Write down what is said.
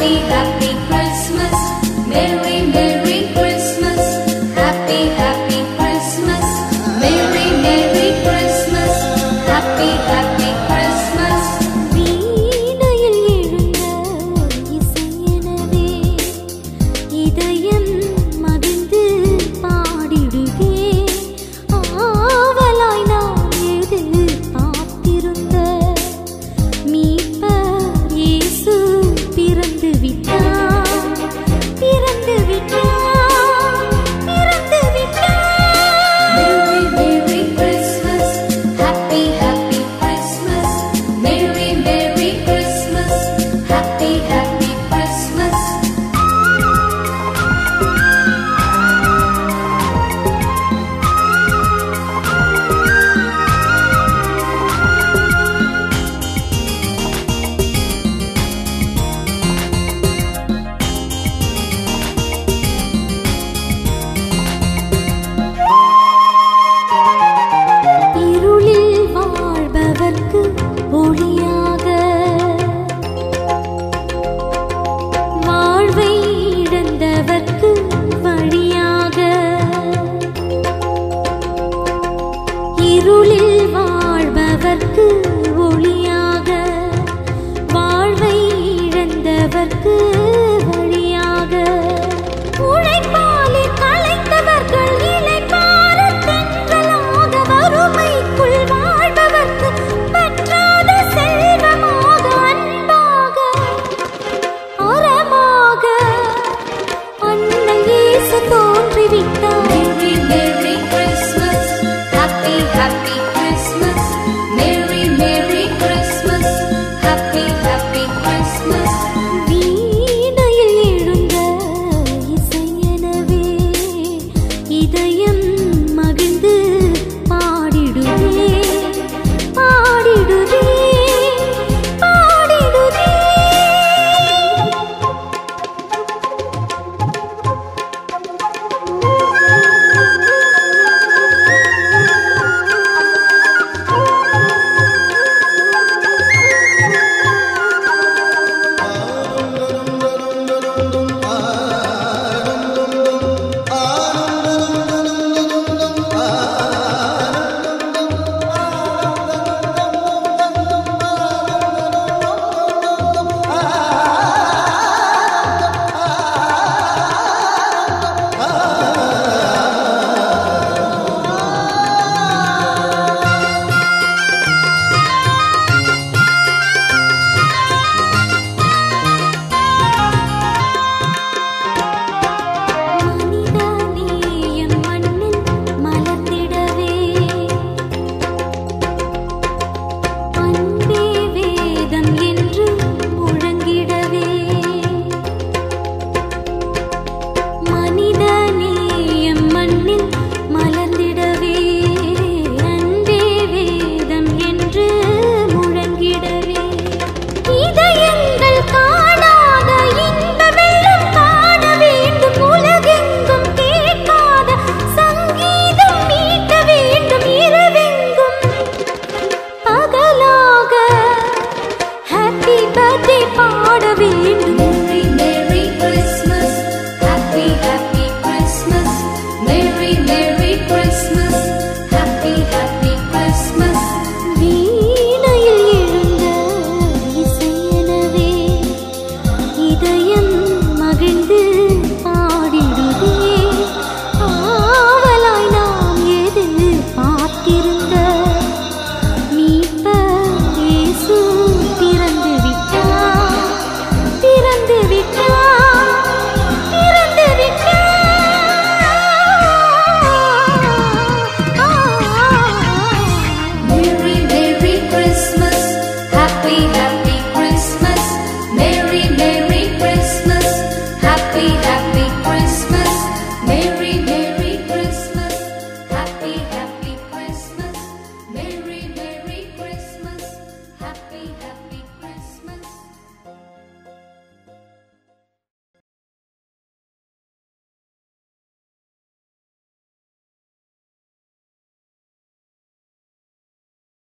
Happy, happy Christmas. Merry, Merry Christmas. Happy, happy Christmas. Merry, Merry Christmas. Happy, happy Christmas. வீணையில் எழுந்த இசையெனவே இதயம் மகிழ்ந்து பாடிடுவே. ஆவலாய் நான் எதிர்பார்த்திருந்த மீட்பர் இயேசு பிறந்து விட்டார், பிறந்து விட்டார், பிறந்து விட்டார். Merry, Merry Christmas. Happy, happy Christmas. Merry, Merry Christmas. Happy, happy Christmas. இருளில் வாழ்பவர்க்கு ஒளியாக, வாழ்வை இழந்தவர்க்கு வழியாக. இருளில் வாழ்பவர்க்கு ஒளியாக, வாழ்வை இழந்தவர்க்கு வழியாக. உழைப்பாலே களைத்தவர்கள் இளைப்பாறத் தென்றலாக, வறுமைக்குள் வாழ்பவர்க்கு பற்றாத செல்வமாக, அன்பாக அறமாக அண்ணல் இயேசு தோன்றிவிட்டார். Merry, Merry Christmas. Happy, happy Christmas. Merry, Merry Christmas. Happy, happy Christmas. வீணையில் எழுந்த இசையெனவே இதயம் மகிழ்ந்து பாடிடுவே, பாடிடுவே, பாடிடுவே. மனிதநேயம் மண்ணில் மலர்ந்திடவே, அன்பே வேதம் என்று முழங்கிடவே. மனிதநேயம் மண்ணில் மலர்ந்திடவே, அன்பே வேதம் என்று முழங்கிடவே. இதயங்கள் காணாத இன்ப வெள்ளம் காண வேண்டும், உலகெங்கும் கேட்காத சங்கீதம் மீட்ட வேண்டும். இரவெங்கும் பகலாக ஹாப்பி பர்த்டே பாட வேண்டும்.